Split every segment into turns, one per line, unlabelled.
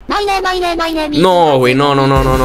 No, güey, no.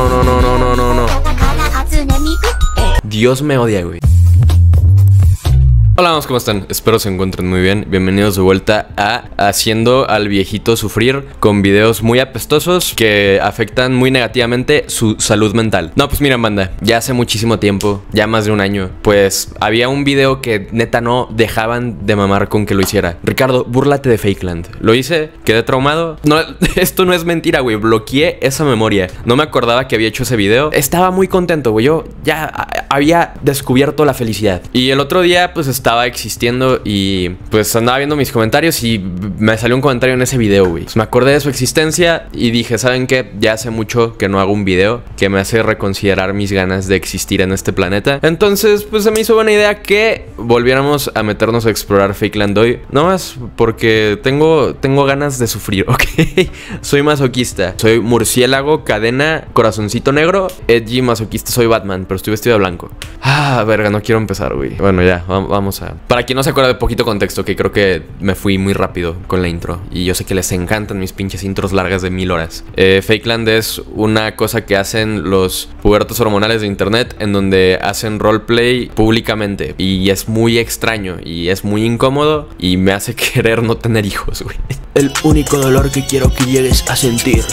Dios me odia, güey. Hola, vamos, ¿cómo están? Espero se encuentren muy bien. Bienvenidos de vuelta a Haciendo al Viejito Sufrir, con videos muy apestosos que afectan muy negativamente su salud mental. No, pues miren, banda, ya hace muchísimo tiempo, ya más de un año, pues había un video que neta no dejaban de mamar con que lo hiciera. Ricardo, búrlate de Fakeland. Lo hice, quedé traumado. No, esto no es mentira, güey. Bloqueé esa memoria. No me acordaba que había hecho ese video. Estaba muy contento, güey. Yo ya había descubierto la felicidad. Y el otro día, pues estaba existiendo y pues andaba viendo mis comentarios y me salió un comentario en ese video, güey. Pues me acordé de su existencia y dije, ¿saben qué? Ya hace mucho que no hago un video que me hace reconsiderar mis ganas de existir en este planeta. Entonces, pues se me hizo buena idea que volviéramos a meternos a explorar Fakeland hoy. No más porque tengo ganas de sufrir, ¿ok? Soy masoquista. Soy murciélago, cadena, corazoncito negro, edgy, masoquista. Soy Batman, pero estoy vestido de blanco. Ah, verga, no quiero empezar, güey. Bueno, ya, vamos a... Para quien no se acuerda de poquito contexto, que creo que me fui muy rápido con la intro, y yo sé que les encantan mis pinches intros largas de 1000 horas. Fakeland es una cosa que hacen los pubertos hormonales de internet, en donde hacen roleplay públicamente, y es muy extraño, y es muy incómodo, y me hace querer no tener hijos, güey.
El único dolor que quiero que llegues a sentir.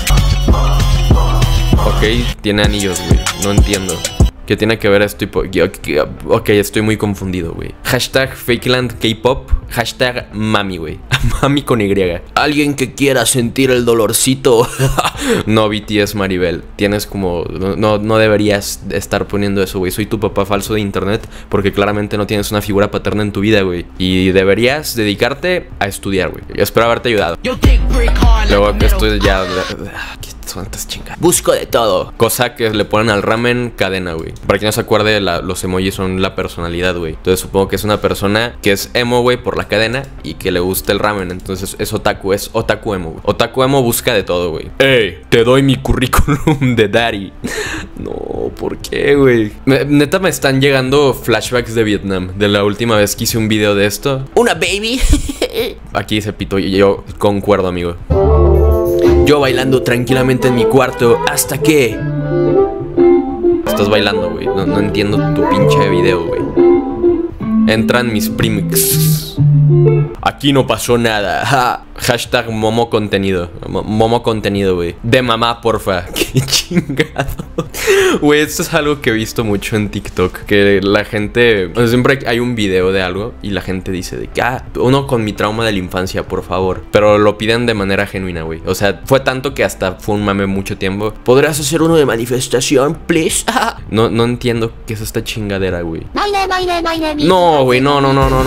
Ok, tiene anillos, güey, no entiendo. ¿Qué tiene que ver esto? Ok, estoy muy confundido, güey. Hashtag Fakeland K-pop. Hashtag mami, güey. Mami con Y.
Alguien que quiera sentir el dolorcito.
No, BTS Maribel. Tienes como... No deberías estar poniendo eso, güey. Soy tu papá falso de internet porque claramente no tienes una figura paterna en tu vida, güey. Y deberías dedicarte a estudiar, güey. Yo espero haberte ayudado. Luego que esto ya... Son estas chingadas.
Busco de todo.
Cosa que le ponen al ramen cadena, güey. Para quien no se acuerde, los emojis son la personalidad, güey. Entonces supongo que es una persona que es emo, güey, por la cadena y que le gusta el ramen. Entonces es otaku emo, güey. Otaku emo busca de todo, güey. ¡Ey! Te doy mi currículum de daddy. No, ¿por qué, güey? Neta me están llegando flashbacks de Vietnam. De la última vez que hice un video de esto.
Una baby.
Aquí dice Pito y yo concuerdo, amigo.
Yo bailando tranquilamente en mi cuarto hasta que...
Estás bailando, güey. No entiendo tu pinche video, güey. Entran mis primix. Aquí no pasó nada. Ja. Hashtag Momo Contenido. Momo Contenido, güey. De mamá, porfa. Qué chingado. Güey, esto es algo que he visto mucho en TikTok. Que la gente... O sea, siempre hay un video de algo y la gente dice de que... uno con mi trauma de la infancia, por favor. Pero lo piden de manera genuina, güey. O sea, fue tanto que hasta fue un mame mucho tiempo.
¿Podrás hacer uno de manifestación, please?
No entiendo qué es esta chingadera, güey. No, güey, no.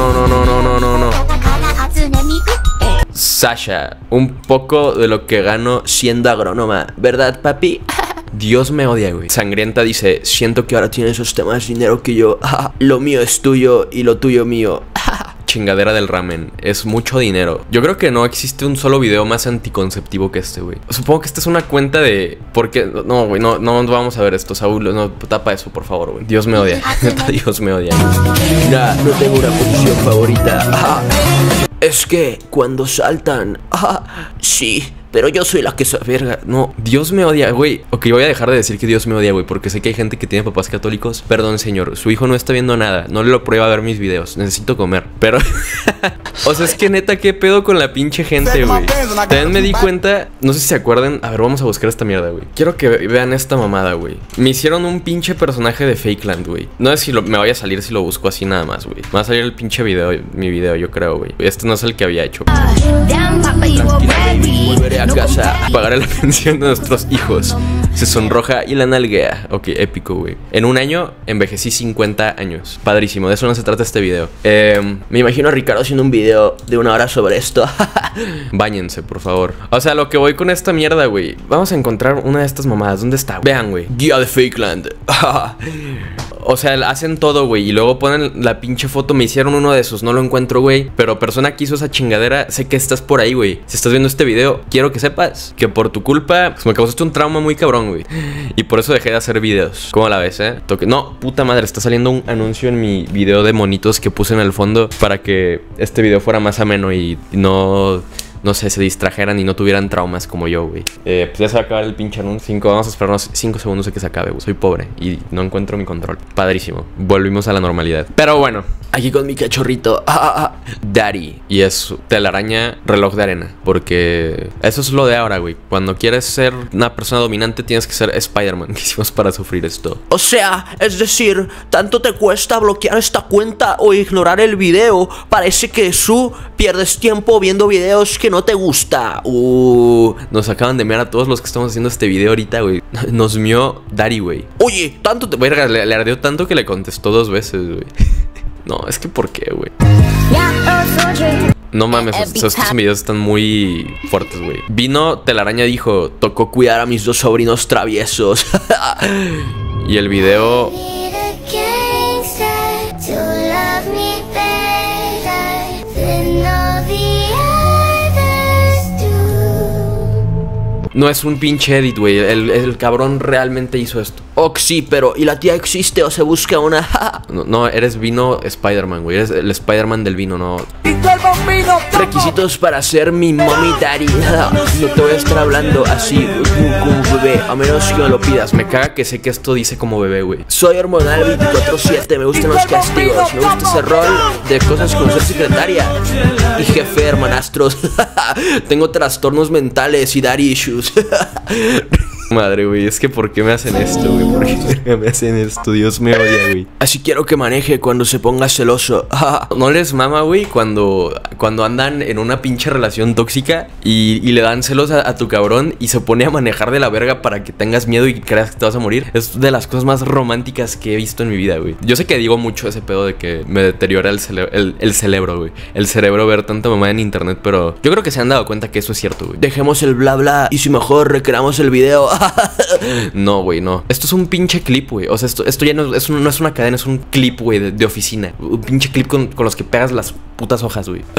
Sasha, un poco de lo que gano siendo agrónoma, ¿verdad, papi? Dios me odia, güey. Sangrienta dice, siento que ahora tienes hasta más dinero que yo. Lo mío es tuyo y lo tuyo mío. Chingadera del ramen, es mucho dinero. Yo creo que no existe un solo video más anticonceptivo que este, güey. Supongo que esta es una cuenta de... Porque... No, güey, no vamos a ver esto, Saúl. No, tapa eso, por favor, güey. Dios me odia. Dios me odia.
Mira, no tengo una posición favorita. Es que cuando saltan... sí, pero yo soy la que se...
Verga, no, Dios me odia, güey. Ok, voy a dejar de decir que Dios me odia, güey, porque sé que hay gente que tiene papás católicos. Perdón, señor, su hijo no está viendo nada. No le lo prueba a ver mis videos. Necesito comer. Pero... o sea, es que neta, ¿qué pedo con la pinche gente, güey? También me di cuenta... No sé si se acuerdan. A ver, vamos a buscar esta mierda, güey. Quiero que vean esta mamada, güey. Me hicieron un pinche personaje de Fakeland, güey. No sé si me vaya a salir si lo busco así nada más, güey. Me va a salir el pinche video, mi video, yo creo, güey. Este no es el que había hecho.
Volveré a casa.
Pagaré la pensión de nuestros hijos. Se sonroja y la nalguea. Ok, épico, güey. En un año envejecí 50 años. Padrísimo, de eso no se trata este video.
Me imagino a Ricardo haciendo un video de 1 hora sobre esto.
Báñense, por favor. O sea, lo que voy con esta mierda, güey. Vamos a encontrar una de estas mamadas. ¿Dónde está? Vean, güey.
Guía de Fakeland.
O sea, hacen todo, güey. Y luego ponen la pinche foto. Me hicieron uno de esos, no lo encuentro, güey. Pero persona que hizo esa chingadera, sé que estás por ahí, güey. Si estás viendo este video, quiero que sepas que por tu culpa pues, me causaste un trauma muy cabrón, güey. Y por eso dejé de hacer videos. ¿Cómo la ves, No, puta madre, está saliendo un anuncio en mi video de monitos que puse en el fondo para que este video fuera más ameno y no no sé, se distrajeran y no tuvieran traumas como yo, güey. Pues ya se va a acabar el pinche anuncio. Vamos a esperarnos 5 segundos a que se acabe, güey. Soy pobre y no encuentro mi control. Padrísimo. Volvimos a la normalidad. Pero bueno,
aquí con mi cachorrito.
Daddy. Y es telaraña, reloj de arena. Porque eso es lo de ahora, güey. Cuando quieres ser una persona dominante, tienes que ser Spider-Man. ¿Qué hicimos para sufrir esto?
O sea, es decir, tanto te cuesta bloquear esta cuenta o ignorar el video. Parece que pierdes tiempo viendo videos que no te gusta.
Nos acaban de mear a todos los que estamos haciendo este video ahorita, güey. Nos mió Daddy, güey.
Oye,
tanto te... Le ardió tanto que le contestó 2 veces, güey. No, es que ¿por qué, güey? No mames, estos videos están muy fuertes, güey. Vino Telaraña, dijo,
tocó cuidar a mis 2 sobrinos traviesos.
Y el video... No es un pinche edit, güey. El cabrón realmente hizo esto.
Sí, pero ¿y la tía existe o se busca una?
No, eres Vino Spider-Man, güey. Eres el Spider-Man del vino, no.
Requisitos para ser mi mommy daddy. No te voy a estar hablando así como bebé, a menos que me lo pidas.
Me caga que sé que esto dice como bebé, güey.
Soy hormonal 24/7, me gustan los castigos. Me gusta ese rol de cosas como ser secretaria y jefe de hermanastros. Tengo trastornos mentales y daddy issues.
Madre, güey, es que ¿por qué me hacen esto, güey? ¿Por qué me hacen esto? Dios me odia, güey.
Así quiero que maneje cuando se ponga celoso.
¿No les mama, güey, cuando andan en una pinche relación tóxica y le dan celos a tu cabrón y se pone a manejar de la verga para que tengas miedo y creas que te vas a morir? Es de las cosas más románticas que he visto en mi vida, güey. Yo sé que digo mucho ese pedo de que me deteriora el cerebro, güey. El cerebro ver tanta mamá en internet, pero yo creo que se han dado cuenta que eso es cierto, güey.
Dejemos el bla bla y si mejor recreamos el video.
No, güey, no. Esto es un pinche clip, güey. O sea, esto ya no es una cadena, es un clip, güey, de oficina. Un pinche clip con los que pegas las putas hojas, güey.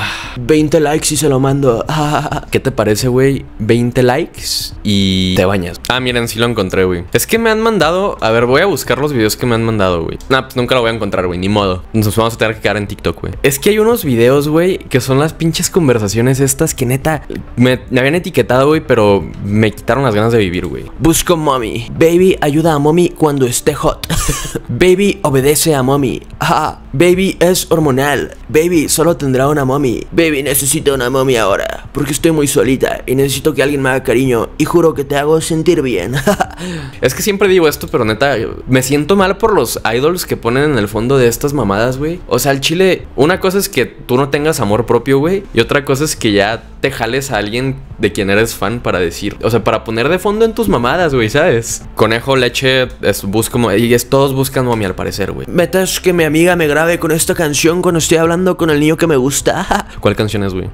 20 likes y se lo mando.
¿Qué te parece, güey? 20 likes y te bañas. Miren, sí lo encontré, güey. Es que me han mandado... A ver, voy a buscar los videos que me han mandado, güey. Pues nunca lo voy a encontrar, güey, ni modo. Nos vamos a tener que quedar en TikTok, güey. Es que hay unos videos, güey, que son las pinches conversaciones estas que neta me habían etiquetado, güey, pero me quitaron las ganas de vivir, güey.
Busco mommy. Baby, ayuda a mommy cuando esté hot. Baby, obedece a mommy. Baby es hormonal. Baby solo tendrá una mommy. Baby, necesito una mommy ahora, porque estoy muy solita y necesito que alguien me haga cariño. Y juro que te hago sentir bien.
Es que siempre digo esto, pero neta, me siento mal por los idols que ponen en el fondo de estas mamadas, güey. O sea, al chile, una cosa es que tú no tengas amor propio, güey, y otra cosa es que ya te jales a alguien de quien eres fan para decir, o sea, para poner de fondo en tus mamadas, güey, ¿sabes? Conejo, leche, todos buscan mommy al parecer, güey.
Metas que mi amiga me grabe con esta canción cuando estoy hablando con el niño que me gusta.
¿Cuál canción es, güey?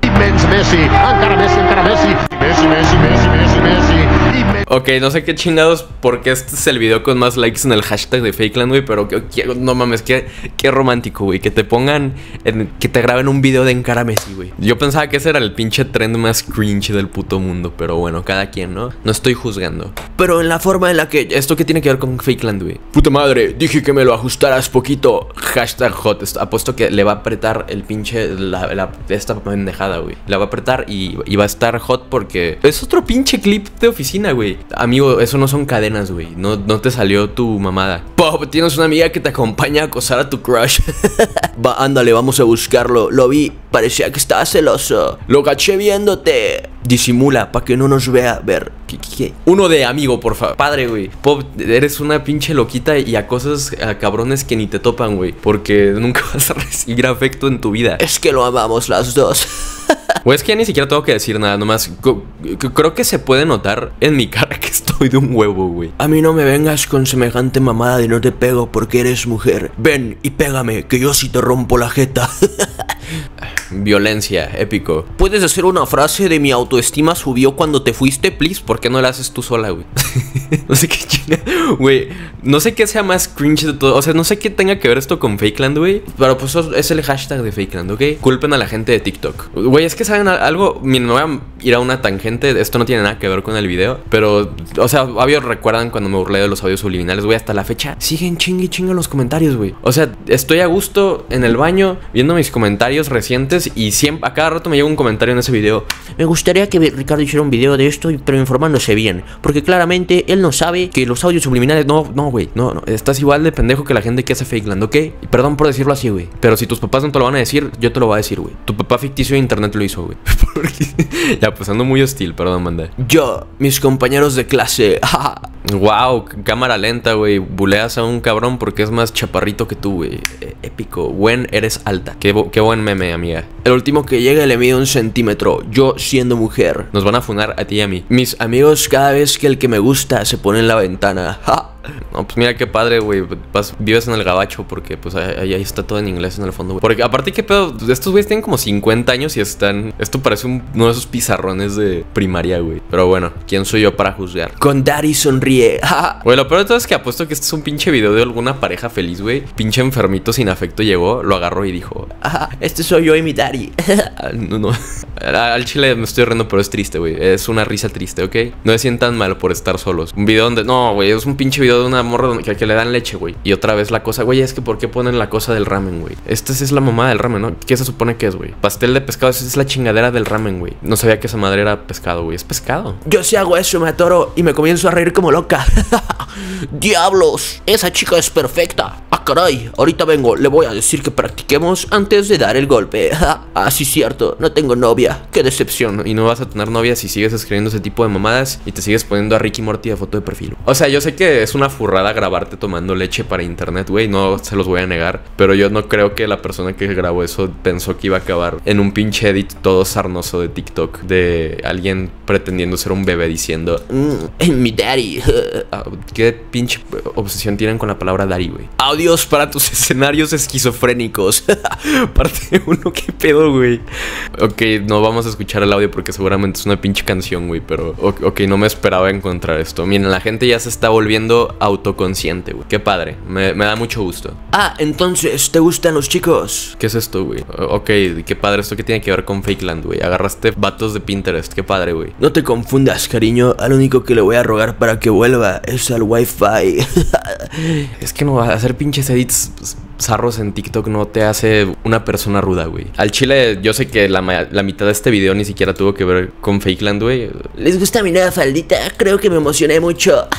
Ok, no sé qué chingados, porque este es el video con más likes en el hashtag de Fakeland, güey, pero no mames, qué romántico, güey, que te pongan, que te graben un video de Encara Messi, güey. Yo pensaba que ese era el pinche trend más cringe del puto mundo, pero bueno, cada quien, ¿no? No estoy juzgando.
Pero en la forma en la que...
¿Esto qué tiene que ver con Fakeland, güey?
Puta madre, dije que me lo ajustaras poquito.
Hashtag hot, apuesto que le va a apretar el pinche, esta pendejada, güey. La va a apretar y va a estar hot porque es otro pinche clip de oficina, güey. Amigo, eso no son cadenas, güey. No te salió tu mamada.
Pop, tienes una amiga que te acompaña a acosar a tu crush. Ándale, vamos a buscarlo. Lo vi, parecía que estaba celoso. Lo caché viéndote. Disimula, para que no nos vea. Ver, ¿qué?
Uno de amigo, por favor. Padre, güey. Pop, eres una pinche loquita y acosas a cabrones que ni te topan, güey. Porque nunca vas a recibir afecto en tu vida.
Es que lo amamos las dos.
Güey, es que ya ni siquiera tengo que decir nada, nomás creo que se puede notar en mi cara que estoy de un huevo, güey.
A mí no me vengas con semejante mamada de no te pego porque eres mujer. Ven y pégame, que yo sí te rompo la jeta.
Violencia, épico.
¿Puedes hacer una frase de mi autoestima subió cuando te fuiste, please?
¿Por qué no la haces tú sola, güey? No sé qué chinga. Güey, no sé qué sea más cringe de todo. O sea, no sé qué tenga que ver esto con Fakeland, güey. Pero pues es el hashtag de Fakeland, ¿ok? Culpen a la gente de TikTok. Güey, es que saben algo. Miren, me voy a ir a una tangente. Esto no tiene nada que ver con el video. Pero, o sea, obvio recuerdan cuando me burlé de los audios subliminales, güey. Hasta la fecha siguen chingue en los comentarios, güey. O sea, estoy a gusto en el baño viendo mis comentarios recientes. Y siempre, a cada rato me llega un comentario en ese video.
Me gustaría que Ricardo hiciera un video de esto, pero informándose bien. Porque claramente él no sabe que los audios subliminales... No, güey, no. Estás igual de pendejo que la gente que hace Fakeland, ¿ok? Y perdón por decirlo así, güey. Pero si tus papás no te lo van a decir, yo te lo voy a decir, güey. Tu papá ficticio de internet lo hizo, güey. Ya, pues ando muy hostil, perdón, manda. Yo, mis compañeros de clase.
Wow, cámara lenta, güey. Buleas a un cabrón porque es más chaparrito que tú, güey. Épico. Buen, eres alta. Qué buen meme, amiga.
El último que llega le mide 1 centímetro. Yo siendo mujer.
Nos van a funar a ti y a mí.
Mis amigos, cada vez que el que me gusta se pone en la ventana.
No, pues mira qué padre, güey. Vives en el gabacho porque pues ahí está todo en inglés en el fondo, güey. Porque aparte, qué pedo, estos güeyes tienen como 50 años y están... Esto parece uno de esos pizarrones de primaria, güey. Pero bueno, ¿quién soy yo para juzgar?
Con Daddy sonríe.
Güey, lo peor de todo es que apuesto que este es un pinche video de alguna pareja feliz, güey. Pinche enfermito sin afecto llegó, lo agarró y dijo:
este soy yo y mi daddy.
No. Al chile me estoy riendo, pero es triste, güey. Es una risa triste, ¿ok? No se sientan mal por estar solos. Un video donde... No, güey, es un pinche video de una morra que le dan leche, güey. Y otra vez la cosa, güey, es que ¿por qué ponen la cosa del ramen, güey? Esta es la mamá del ramen, ¿no? ¿Qué se supone que es, güey? Pastel de pescado, esa es la chingadera del ramen, güey. No sabía que esa madre era pescado, güey. Es pescado.
Yo si hago eso me atoro y me comienzo a reír como loca. ¡Diablos! Esa chica es perfecta. ¡Ah, caray! Ahorita vengo, le voy a decir que practiquemos antes de dar el golpe. Ah, sí, cierto, no tengo novia. ¡Qué decepción!
Y no vas a tener novia si sigues escribiendo ese tipo de mamadas y te sigues poniendo a Ricky Morty de foto de perfil. O sea, yo sé que es una furrada grabarte tomando leche para internet, güey. No se los voy a negar. Pero yo no creo que la persona que grabó eso pensó que iba a acabar en un pinche edit todo sarnoso de TikTok de alguien pretendiendo ser un bebé diciendo
mi daddy.
¿Qué pinche obsesión tienen con la palabra daddy, güey?
Audios para tus escenarios esquizofrénicos.
Parte 1, ¿qué pedo, güey? Ok, no vamos a escuchar el audio porque seguramente es una pinche canción, güey. Pero, ok, no me esperaba encontrar esto. Miren, la gente ya se está volviendo autoconsciente, güey. Qué padre, me da mucho gusto.
Entonces, ¿te gustan los chicos?
¿Qué es esto, güey? Ok, qué padre, ¿esto qué tiene que ver con Fakeland, güey? Agarraste vatos de Pinterest, qué padre, güey.
No te confundas, cariño. Al único que le voy a rogar para que vuelva es al Wi-Fi.
Es que no, hacer pinches edits zarros en TikTok no te hace una persona ruda, güey. Al chile, yo sé que la mitad de este video ni siquiera tuvo que ver con Fakeland, güey.
¿Les gusta mi nueva faldita? Creo que me emocioné mucho.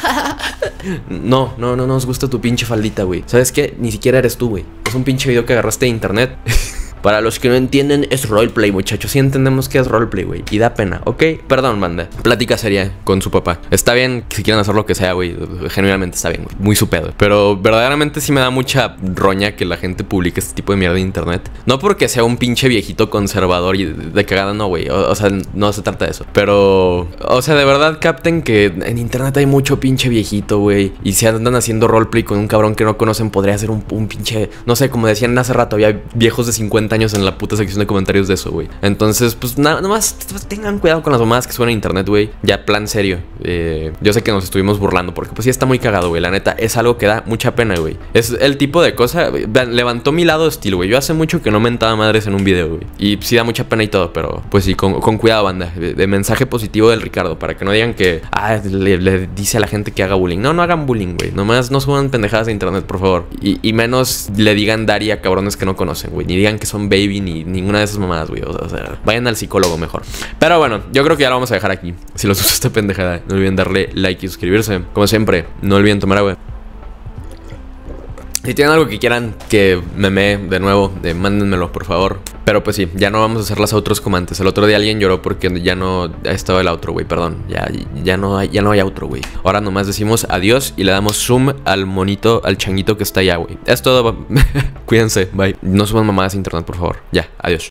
No nos gusta tu pinche faldita, güey. ¿Sabes qué? Ni siquiera eres tú, güey. Es un pinche video que agarraste de internet.
Para los que no entienden, es roleplay,
muchachos. Sí entendemos que es roleplay, güey. Y da pena, ¿ok? Perdón, manda. Plática seria con su papá. Está bien que si quieren hacer lo que sea, güey. Genuinamente está bien, güey. Muy su pedo. Pero verdaderamente sí me da mucha roña que la gente publique este tipo de mierda en internet. No porque sea un pinche viejito conservador y de cagada, no, güey. O sea, no se trata de eso. Pero, o sea, de verdad capten que en internet hay mucho pinche viejito, güey. Y si andan haciendo roleplay con un cabrón que no conocen, podría ser un pinche... No sé, como decían hace rato, había viejos de 50 años en la puta sección de comentarios de eso, güey. Entonces, pues nada más tengan cuidado con las mamadas que suenan en internet, güey. Ya, plan serio. Yo sé que nos estuvimos burlando porque pues sí está muy cagado, güey. La neta, es algo que da mucha pena, güey. Es el tipo de cosa... Levantó mi lado hostil, güey. Yo hace mucho que no mentaba madres en un video, güey. Y sí da mucha pena y todo, pero pues sí, con cuidado, banda. De mensaje positivo del Ricardo, para que no digan que... le dice a la gente que haga bullying. No hagan bullying, güey. Nomás no suban pendejadas de internet, por favor. Y menos le digan daddy a cabrones que no conocen, güey. Ni digan que son baby ni ninguna de esas mamadas, güey. O sea, vayan al psicólogo mejor. Pero bueno, yo creo que ya lo vamos a dejar aquí. Si les gustó esta pendejada, no olviden darle like y suscribirse. Como siempre, no olviden tomar agua. Si tienen algo que quieran que meme de nuevo, mándenmelo, por favor. Pero pues sí, ya no vamos a hacer las outros como antes. El otro día alguien lloró porque ya no estaba el outro, güey. Perdón, ya no hay outro, güey. Ahora nomás decimos adiós y le damos zoom al monito, al changuito que está allá, güey. Es todo. Cuídense, bye. No suban mamadas a internet, por favor. Ya, adiós.